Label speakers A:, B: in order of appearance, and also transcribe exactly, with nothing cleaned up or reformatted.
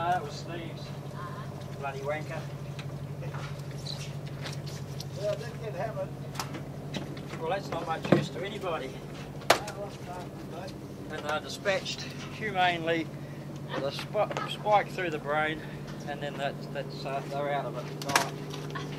A: that was Steve's. Bloody wanker.
B: Yeah, I did get hammered.
A: Well, that's not much use to anybody. And they're dispatched humanely with a sp spike through the brain, and then that's, that's uh, they're out of it. Gone.